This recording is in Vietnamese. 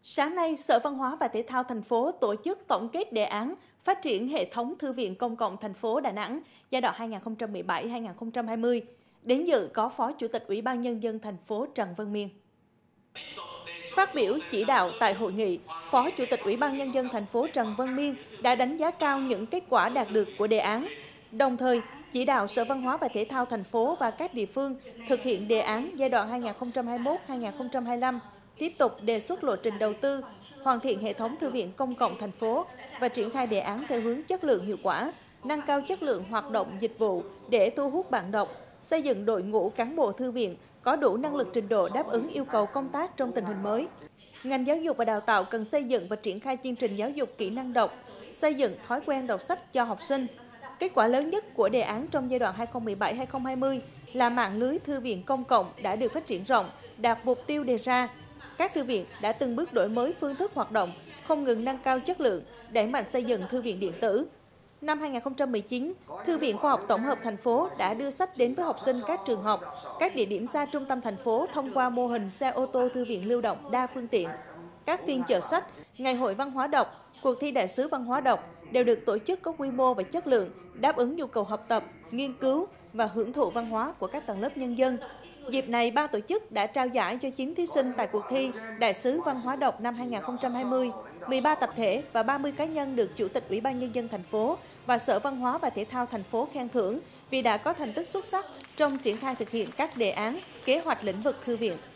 Sáng nay, Sở Văn hóa và Thể thao thành phố tổ chức tổng kết đề án phát triển hệ thống thư viện công cộng thành phố Đà Nẵng giai đoạn 2017-2020. Đến dự có Phó Chủ tịch Ủy ban Nhân dân thành phố Trần Văn Miên. Phát biểu chỉ đạo tại hội nghị, Phó Chủ tịch Ủy ban Nhân dân thành phố Trần Văn Miên đã đánh giá cao những kết quả đạt được của đề án, đồng thời chỉ đạo Sở Văn hóa và Thể thao thành phố và các địa phương thực hiện đề án giai đoạn 2021-2025, tiếp tục đề xuất lộ trình đầu tư, hoàn thiện hệ thống thư viện công cộng thành phố và triển khai đề án theo hướng chất lượng hiệu quả, nâng cao chất lượng hoạt động dịch vụ để thu hút bạn đọc, xây dựng đội ngũ cán bộ thư viện có đủ năng lực trình độ đáp ứng yêu cầu công tác trong tình hình mới. Ngành giáo dục và đào tạo cần xây dựng và triển khai chương trình giáo dục kỹ năng đọc, xây dựng thói quen đọc sách cho học sinh. Kết quả lớn nhất của đề án trong giai đoạn 2017-2020 là mạng lưới thư viện công cộng đã được phát triển rộng, đạt mục tiêu đề ra. Các thư viện đã từng bước đổi mới phương thức hoạt động, không ngừng nâng cao chất lượng, đẩy mạnh xây dựng thư viện điện tử. Năm 2019, Thư viện Khoa học Tổng hợp thành phố đã đưa sách đến với học sinh các trường học, các địa điểm xa trung tâm thành phố thông qua mô hình xe ô tô thư viện lưu động đa phương tiện. Các phiên chợ sách, ngày hội văn hóa đọc, cuộc thi đại sứ văn hóa đọc đều được tổ chức có quy mô và chất lượng, đáp ứng nhu cầu học tập, nghiên cứu và hưởng thụ văn hóa của các tầng lớp nhân dân. Dịp này, ban tổ chức đã trao giải cho 9 thí sinh tại cuộc thi Đại sứ Văn hóa đọc năm 2020, 13 tập thể và 30 cá nhân được Chủ tịch Ủy ban Nhân dân thành phố và Sở Văn hóa và Thể thao thành phố khen thưởng vì đã có thành tích xuất sắc trong triển khai thực hiện các đề án, kế hoạch lĩnh vực thư viện.